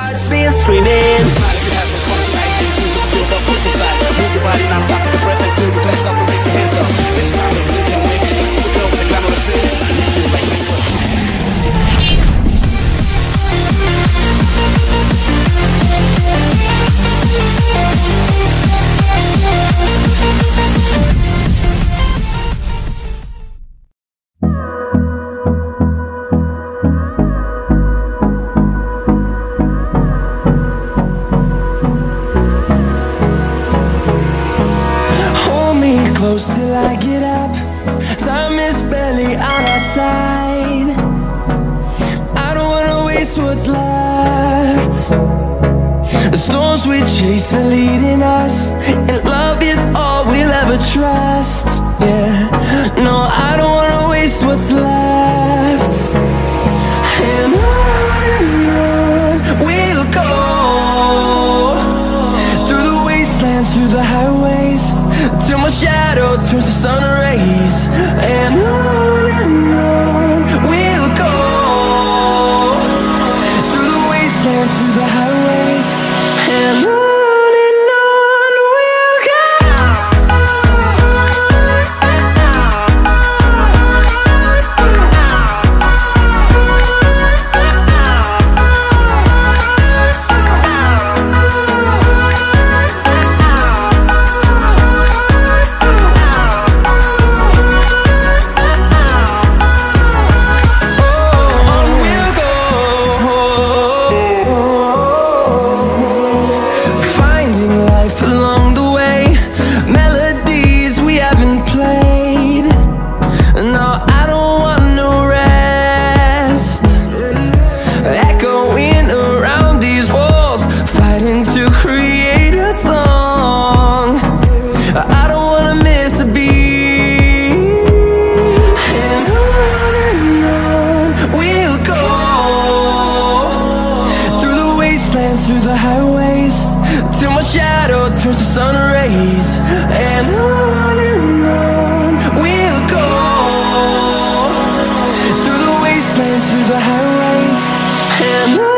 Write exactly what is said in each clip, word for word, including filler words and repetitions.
heart's been screaming. Smile if you have no fun tonight. Feel the push inside. Move your body non-stop, take a breath and feel your glass up and raise your hands up. It's time to live your way. To the girl with the glamorous lips. You feel like Michael. Close till I get up. Time is barely on our side. I don't wanna waste what's left. The storms we chase are leading us, and love is all we'll ever trust. Yeah, no, I don't wanna waste what's left. And on and on we'll go, through the wastelands, through the highways, till my shadow turns to sun rays. And on and on we'll go, through the wastelands, through the highways, and on. Through the highways, till my shadow turns to sun rays. And on and on we'll go, through the wastelands, through the highways, and on.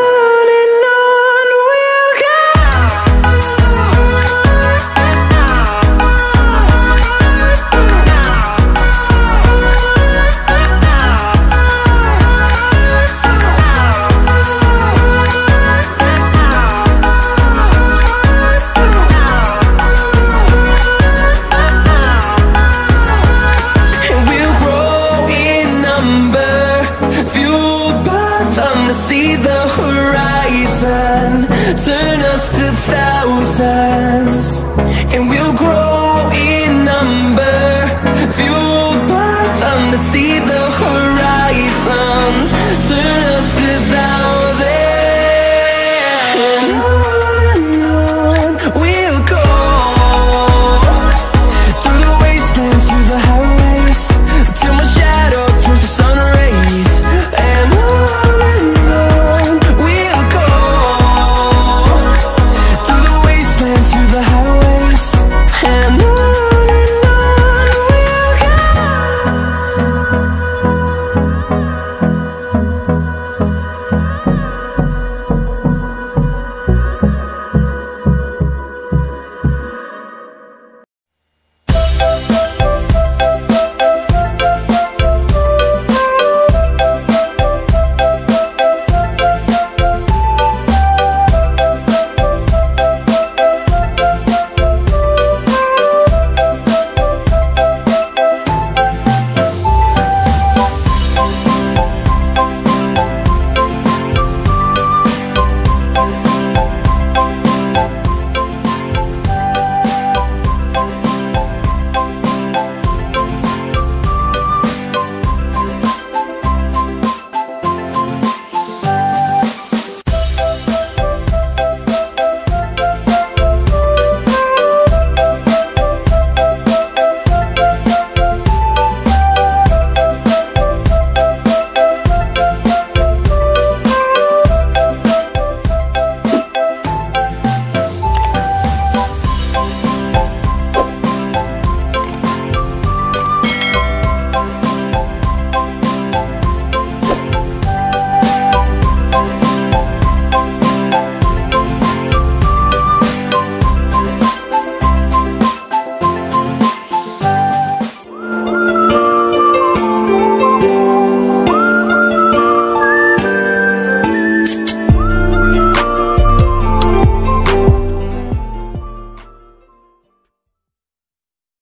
See the horizon, turn us to thousands.